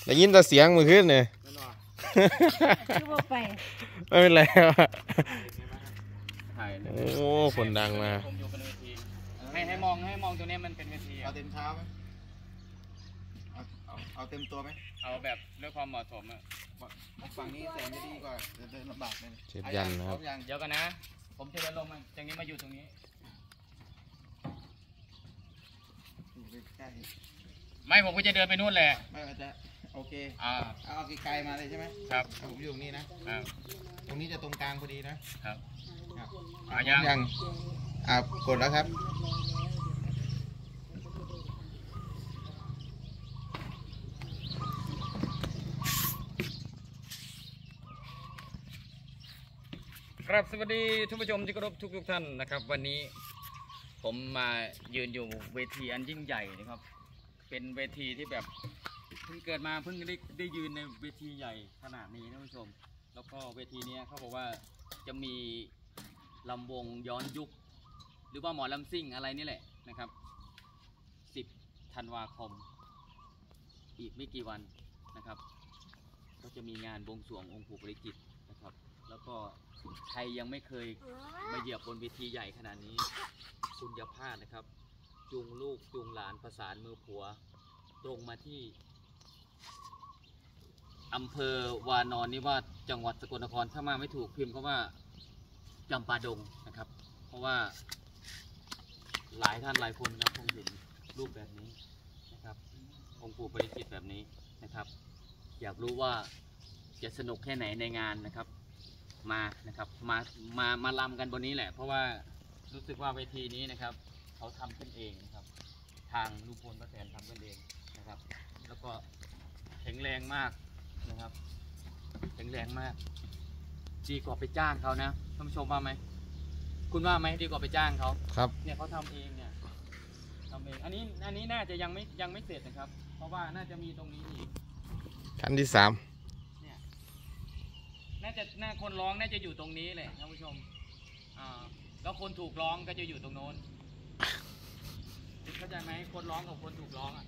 ได้ยินแต่เสียงมือขึ้นเนี่ยไม่เป็นไรโอ้คนดังมาให้มองตัวนี้มันเป็นเวทีเอาเต็มเท้าไหมเอาเต็มตัวไหมเอาแบบด้วยความเหมาะสมอ่ะฝั่งนี้แสงจะดีกว่าเดินลำบากเลยเชฟยันนะครับเดี๋ยวกันนะผมจะเดินลงมาจากนี้มาอยู่ตรงนี้ไม่ผมก็จะเดินไปนู่นแหละไม่จะโอเคเอาไกลๆมาเลยใช่ไหมครับผมอยู่ตรงนี้นะตรงนี้จะตรงกลางพอดีนะครับยังกดแล้วครับครับสวัสดีท่านผู้ชมที่เคารพทุกท่านนะครับวันนี้ผมมายืนอยู่เวทีอันยิ่งใหญ่นะครับเป็นเวทีที่แบบเพิ่งเกิดมาเพิ่งได้ยืนในเวทีใหญ่ขนาดนี้ท่านผู้ชมแล้วก็เวทีนี้เขาบอกว่าจะมีลำวงย้อนยุคหรือว่าหมอลำซิ่งอะไรนี่แหละนะครับ10 ธันวาคมอีกไม่กี่วันนะครับก็จะมีงานบวงสรวงองค์ปู่ปาริจิตรนะครับแล้วก็ใครยังไม่เคยมาเหยียบบนเวทีใหญ่ขนาดนี้คุณอย่าพลาดนะครับจูงลูกจูงหลานประสานมือผัวตรงมาที่อำเภอวานอนนิวาสจังหวัดสกลนครถ้ามาไม่ถูกพิมพ์เขาว่าจำปาดงนะครับเพราะว่าหลายท่านหลายคนครับคงเห็นรูปแบบนี้นะครับองค์ปู่ปาริจิตรแบบนี้นะครับอยากรู้ว่าจะสนุกแค่ไหนในงานนะครับมานะครับมาลำกันบนนี้แหละเพราะว่ารู้สึกว่าเวทีนี้นะครับเขาทำขึ้นเองนะครับทางลุงพลป้าแตนทำขึ้นเองนะครับแล้วก็แข็งแรงมากนะครับแข็งแรงมากดีกว่าไปจ้างเขานะท่านผู้ชมว่าไหมคุณว่าไหมดีกว่าไปจ้างเขาครับเนี่ยเขาทำเองเนี่ยทำเองอันนี้น่าจะยังไม่เสร็จนะครับเพราะว่าน่าจะมีตรงนี้อีกขั้นที่3 น่าคนร้องน่าจะอยู่ตรงนี้เลยท่านผู้ชมแล้วคนถูกร้องก็จะอยู่ตรงโน้นเข้าใจไหมคนร้องกับคนถูกร้องอ่ะ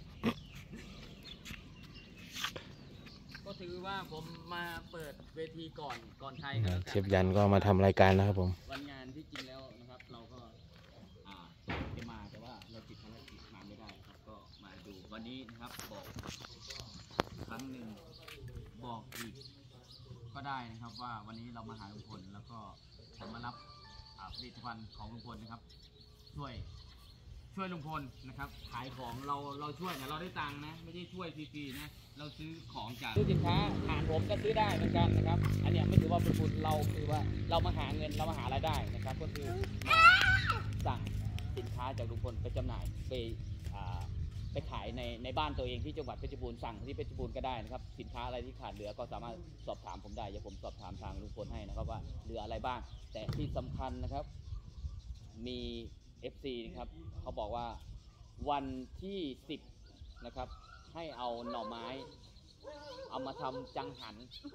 ก็ถือว่าผมมาเปิดเวทีก่อนไทยกันเชฟยันก็มาทำรายการนะครับผมวันงานที่จริงแล้วนะครับเราก็จะมาแต่ว่าเราติดภารกิจมาไม่ได้ครับก็มาดูวันนี้นะครับบอกครั้งหนึ่งบอกอีกก็ได้นะครับว่าวันนี้เรามาหาลุงพลแล้วก็ผมมารับผลิตภัณฑ์ของลุงพลนะครับช่วยลุงพลนะครับขายของเราช่วยนะเราได้ตังค์นะไม่ได้ช่วยฟรีๆนะเราซื้อของจากซื้อสินค้าผ่านผมก็ซื้อได้เหมือนกันนะครับอันนี้ไม่ถือว่าเป็นบุญเราคือว่าเรามาหาเงินเรามาหารายได้นะครับก็คือสั่งสินค้าจากลุงพลไปจำหน่ายไปขายในบ้านตัวเองที่จังหวัดเพชรบูรณ์สั่งที่เพชรบูรณ์ก็ได้นะครับสินค้าอะไรที่ขาดเหลือก็สามารถสอบถามผมได้เดี๋ยวผมสอบถามทางลุงพลให้นะครับว่าเหลืออะไรบ้างแต่ที่สำคัญนะครับมี FC นะครับเขาบอกว่าวันที่10นะครับให้เอาหน่อไม้เอามาทำจังหัน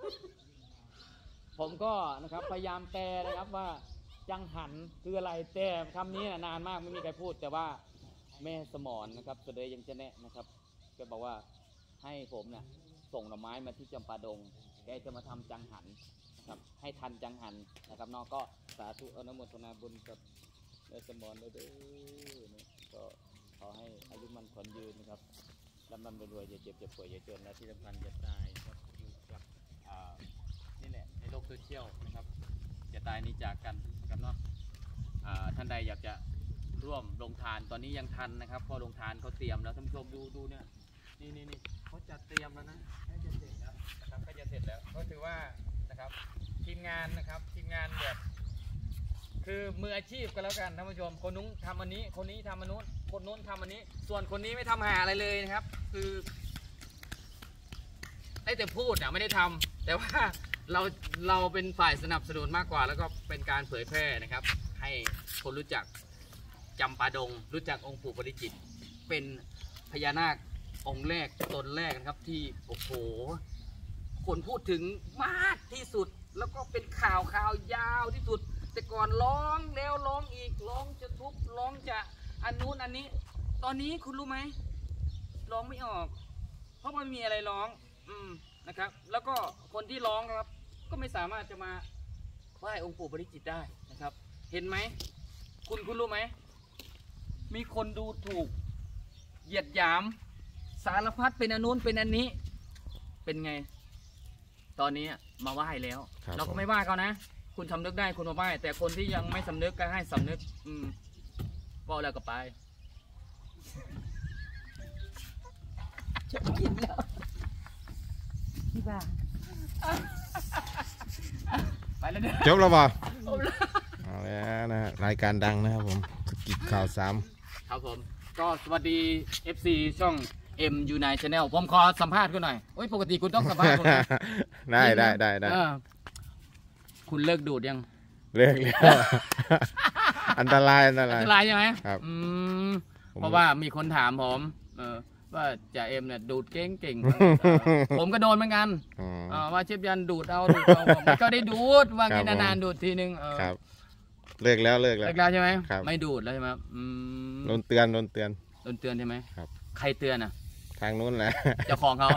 ผมก็นะครับพยายามแปลนะครับว่าจังหันคืออะไรแต่คำนี้นานมากไม่มีใครพูดแต่ว่าแม่สมรนะครับสุดเลยยังจะแนะนะครับแกบอกว่าให้ผมเนี่ยส่งหน่อไม้มาที่จำปาดงแกจะมาทำจังหันนะครับให้ทันจังหันนะครับน้องก็สาธุอนุโมทนาบุญกับแม่สมรด้วยก็ขอให้อายุมันขวัญยืนนะครับร่ำรวยอย่าเจ็บอย่าป่วยอย่าจนและที่สำคัญอย่าตายครับอยู่กับนี่แหละในโลกโซเชียลนะครับอย่าตายนี้จากกันนะครับเนาะท่านใดอยากจะร่วมลงทานตอนนี้ยังทันนะครับพอลงทานเขาเตรียมแล้วท่านผู้ชมดูเนี่ยนี่เขาจัดเตรียมแล้วนะใกล้จะเสร็จแล้วนะครับใกล้จะเสร็จแล้วก็ถือว่านะครับทีมงานนะครับทีมงานแบบคือมืออาชีพกันแล้วกันท่านผู้ชมคนนู้นทำอันนี้คนนี้ทำอันนู้นคนนู้นทำอันนี้ส่วนคนนี้ไม่ทำหาอะไรเลยนะครับคือได้แต่พูดไม่ได้ทำแต่ว่าเราเป็นฝ่ายสนับสนุนมากกว่าแล้วก็เป็นการเผยแพร่นะครับให้คนรู้จักจำปาดงรู้จักองค์ปู่ปาริจิตรเป็นพญานาคองค์แรกตนแรกนะครับที่โอ้โหคนพูดถึงมากที่สุดแล้วก็เป็นข่าวยาวที่สุดแต่ก่อนร้องแล้วร้องอีกร้องจะทุบร้องจะอันนู้นอันนี้ตอนนี้คุณรู้ไหมร้องไม่ออกเพราะมันมีอะไรร้องนะครับ แล้วก็คนที่ร้องครับก็ไม่สามารถจะมาไหว้องค์ปู่ปริจิตรได้นะครับ เห็นไหมคุณรู้ไหมมีคนดูถูกเหยียดหยามสารพัดเป็นอันนู้นเป็นอันนี้เป็นไง ตอนนี้มาไหว้แล้ว เราก็ไม่ว่าเขานะคุณสำนึกได้คุณมาไหว้แต่คนที่ยังไม่สำนึกก็ให้สำนึกว่าแล้วก็ไปจะกินแล้วพี่บ้าไปแล้วเด้อจบแล้วป่ะเอาแล้วนะฮะรายการดังนะครับผมกิจข่าวสามครับผมก็สวัสดี FC ช่อง MU9 Channel ผมขอสัมภาษณ์คุณหน่อยโอ้ยปกติคุณต้องสัมภาษณ์ผมนะได้คุณเลิกดูดยังเลิกแล้ว อันตรายใช่ไหมครับเพราะว่ามีคนถามผมว่าจ่าเอ็มเนี่ยดูดเก่ง ผมก็โดนเหมือนกันว่าเชฟยันดูดเอาผมก็ได้ดูดว่ากินนานๆดูดทีนึงครับ เลิกแล้วใช่ไหมครับไม่ดูดแล้วใช่ไหมโดนเตือนใช่ไหมครับใครเตือนอ่ะทางนู้นแหละเจ้าของเขา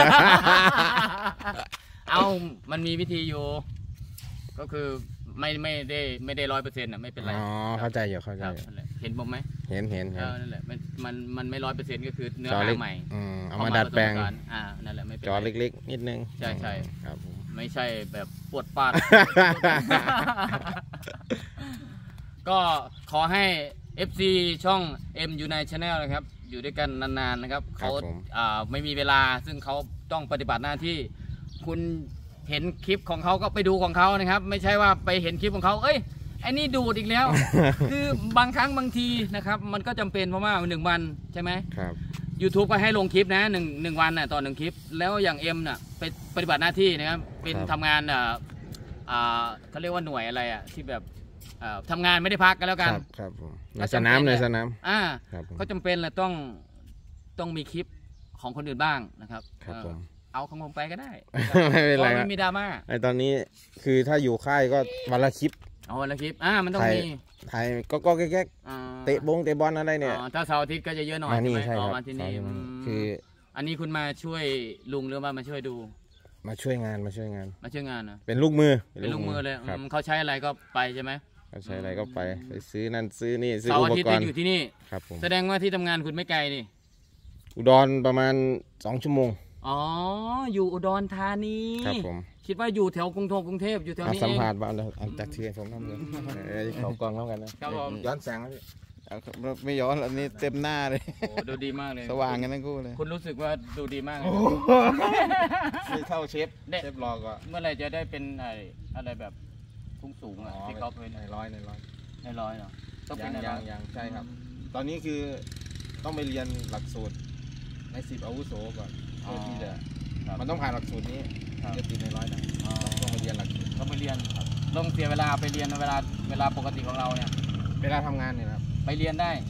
เอามันมีวิธีอยู่ก็คือไม่ได้100%ไม่เป็นไรอ๋อเข้าใจเห็นผมไหมเห็นนั่นแหละมันไม่100%ก็คือเนื้อหาใหม่เอามาดัดแปลงนั่นแหละไม่เป็นจอเล็กๆนิดนึงใช่ครับผมไม่ใช่แบบปวดปาด ก็ขอให้ FC ช่อง MU9 Channel นะครับอยู่ด้วยกันนานๆนะครับเขาไม่มีเวลาซึ่งเขาต้องปฏิบัติหน้าที่คุณเห็นคลิปของเขาก็ไปดูของเขานะครับไม่ใช่ว่าไปเห็นคลิปของเขาไอ้นี่ดูดอีกแล้ว คือบางครั้งบางทีนะครับมันก็จำเป็นเพราะว่า1 วันใช่ไหมครับ YouTube ก็ให้ลงคลิปนะหนึ่งวันน่ะต่อ1 คลิปแล้วอย่างเอ็มน่ะไปปฏิบัติหน้าที่นะครับเป็นทำงานเขาเรียกว่าหน่วยอะไรที่แบบทำงานไม่ได้พักกันแล้วกันครับผมในสนามก็จำเป็นแหละต้องมีคลิปของคนอื่นบ้างนะครับครับผมเอาของผมไปก็ได้ไม่เป็นไรไม่มีดราม่าไอตอนนี้คือถ้าอยู่ค่ายก็วันละคลิปวันละคลิปมันต้องมีถ่ายก็แก๊กเตะบอลอะไรเนี่ยถ้าเสาร์อาทิตย์ก็จะเยอะหน่อยใช่ไหมมาที่นี่คืออันนี้คุณมาช่วยลุงหรือว่ามาช่วยดูมาช่วยงานนะเป็นลูกมือเลยเขาใช้อะไรก็ไปใช่ไหมเขาใช้อะไรก็ไปซื้อนั่นซื้อนี่ซื้ออุปกรณ์อยู่ที่นี่ครับผมแสดงว่าที่ทำงานคุณไม่ไกลนี่อุดรประมาณ2 ชั่วโมงอยู่อุดรธานีครับผมคิดว่าอยู่แถวกรุงเทพอยู่แถวนี้สัมภาษณ์บ้างจากที่ผมทำเลยเขากองแล้วกันนะครับผมย้อนแสงแล้วพี่ไม่ย้อนอันนี้เต็มหน้าเลยโอ้ดูดีมากเลยสว่างกันทั้งคู่เลยคุณรู้สึกว่าดูดีมากเลยไม่เท่าเชฟรอก็เมื่อไหร่จะได้เป็นอะไรแบบสูงที่เขาเป็นในร้อยเนาะต้องเป็นยังใช่ครับตอนนี้คือต้องไปเรียนหลักสูตรใน10 อาวุโสก่อนเพื่อที่จะมันต้องผ่านหลักสูตรนี้จะติดในร้อยได้ต้องไปเรียนหลักสูตรต้องไปเรียนต้องเสียเวลาไปเรียนเวลาปกติของเราเนี่ยเวลาทำงานเนี่ยครับไปเรียนได้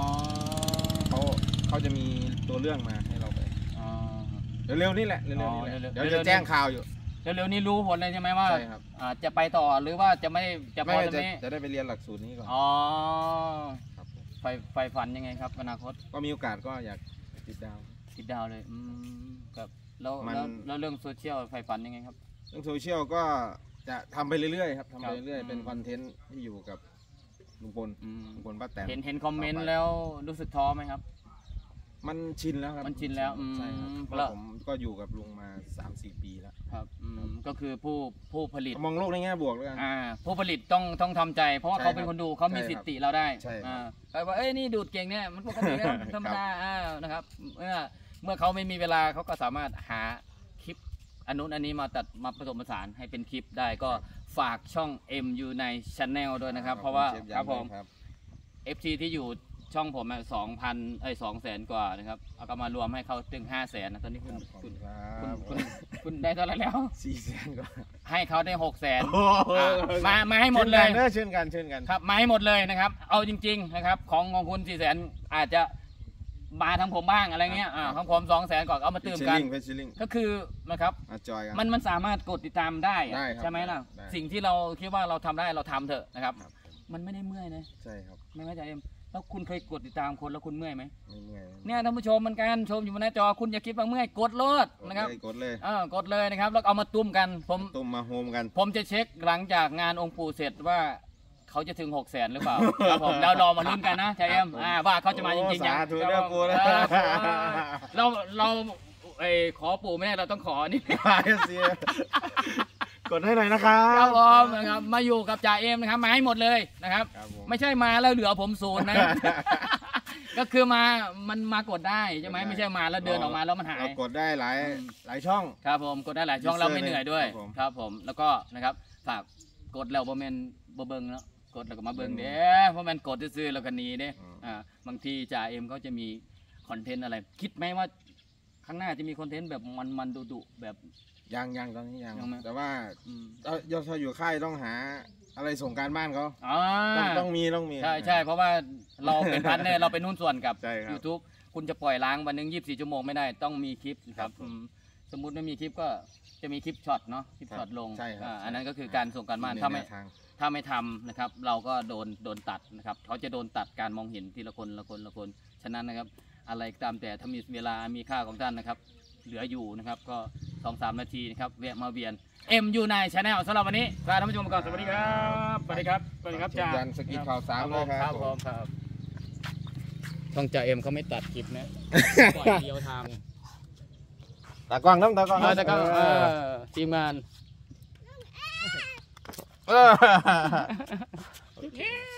เขาจะมีตัวเรื่องมาให้เราไปเร็วๆนี่แหละเร็วๆนี่แหละเดี๋ยวจะแจ้งข่าวอยู่เร็วๆนี้รู้ผลเลยใช่ไหมว่าจะไปต่อหรือว่าจะไม่จะพอจะได้ไปเรียนหลักสูตรนี้ก่อนครับไฟฝันยังไงครับอนาคตก็มีโอกาสก็อยากติดดาวเลยครับแล้วเรื่องโซเชียลไฟฝันยังไงครับเรื่องโซเชียลก็จะทำไปเรื่อยๆครับทำไปเรื่อยๆเป็นคอนเทนต์ที่อยู่กับลุงพลป้าแตนเห็นคอมเมนต์แล้วรู้สึกท้อไหมครับมันชินแล้วครับมันชินแล้วใช่ครับเพราะผมก็อยู่กับลุงมา 3-4 ปีแล้วครับก็คือผู้ผลิตมองโลกในแง่บวกแล้วกันผู้ผลิตต้องทำใจเพราะว่าเขาเป็นคนดูเขามีสิทธิเราได้ไปว่านี่ดูดเก่งเนี่ยมันปกติแล้วธรรมดานะครับเมื่อเขาไม่มีเวลาเขาก็สามารถหาคลิปอันนู้นอันนี้มาตัดมาผสมผสานให้เป็นคลิปได้ก็ฝากช่อง MU9 Channel ด้วยนะครับเพราะว่าครับผม FC ที่อยู่ช่องผม200,000 กว่านะครับเอาก็มารวมให้เขาถึง500,000นะตอนนี้คุณได้เท่าไหร่แล้ว 400,000กว่าให้เขาได้600,000มาให้หมดเลยเช่นกันครับมาให้หมดเลยนะครับเอาจริงๆนะครับของคุณ400,000อาจจะมาทั้งผมบ้างอะไรเงี้ยของผม200,000ก่อนเอามาตื่มกันก็คือนะครับมันสามารถกดติดตามได้ใช่ไหมล่ะสิ่งที่เราคิดว่าเราทำได้เราทำเถอะนะครับมันไม่ได้เมื่อยนะใช่ครับไม่ว่าจะแล้วคุณเคยกดติดตามคนแล้วคุณเมื่อยไหมไม่เมื่อยเนี่ยท่านผู้ชมมันการชมอยู่บนหน้าจอคุณอย่าคิดว่าเมื่อยกดโลดนะครับกดเลยกดเลยนะครับแล้วเอามาตุ้มกันตุ้มมาโฮมกันผมจะเช็คหลังจากงานองค์ปู่เสร็จว่าเขาจะถึง600,000หรือเปล่า ครับผมเรารอมาลุ้นกันนะชายเอ็มว่าเขาจะมาจริงๆสาธุเด้อปู่นะเราขอปู่ไม่ได้เราต้องขอนี่กดให้หน่อยนะครัครับ บผมนะครับมาอยู่กับจ่าเอ็มนะครับมาให้หมดเลยนะครับครับผมไม่ใช่มาแล้วเหลือผมศูนย์นะ ก็คือมันมากดได้ใช่ไหมไม่ใช่มาแล้วเดินออกมาแล้วมันหายเรากดได้หลายช่องครับผมกดได้หลายช่องเราไม่เหนื่อยด้วยครับผมครับผมแล้วก็นะครับฝากกดแล้วบ่แม่นบ่เบิ่งเนาะกดแล้วก็มาเบิ่งเด้เพราะมันกดซื้อๆแล้วก็หนีเด้บางทีจ่าเอ็มเขาจะมีคอนเทนต์อะไร คิดไหมว่าข้างหน้าจะมีคอนเทนต์แบบมันดุๆแบบยังตอนนี้ยังยังไหมแต่ว่ายอดอยู่ค่ายต้องหาอะไรส่งการบ้านเขาอ่าต้องมีใช่เพราะว่าเราเป็นพาร์ทเนอร์เราเป็นหุ้นส่วนกับใช่ครับ YouTube คุณจะปล่อยล้างวันหนึง24 ชั่วโมงไม่ได้ต้องมีคลิปครับสมมุติไม่มีคลิปก็จะมีคลิปช็อตเนาะคลิปช็อตลงใช่ครับอันนั้นก็คือการส่งการบ้านในถ้าไม่แนวทางถ้าไม่ทำนะครับเราก็โดนตัดนะครับเขาจะโดนตัดการมองเห็นทีละคนละคนฉะนั้นนะครับอะไรก็ตามแต่ถ้ามีเวลามีค่าของท่านนะครับเหลืออยู่นะครับก็ 2-3 นาทีนะครับแวะมาเวียนอยู่ในชาแนลสำหรับวันนี้ลาท่านผู้ชมไปก่อนสวัสดีครับสวัสดีครับสวัสดีครับจ่ายันสกิดข่าวสารเลยครับผมครับช่องจ่าเอ็มเขาไม่ตัดคลิปนะปล่อยเดียวทางตากล้องน้ำตากล้องแต่ก็ทีมงานเออ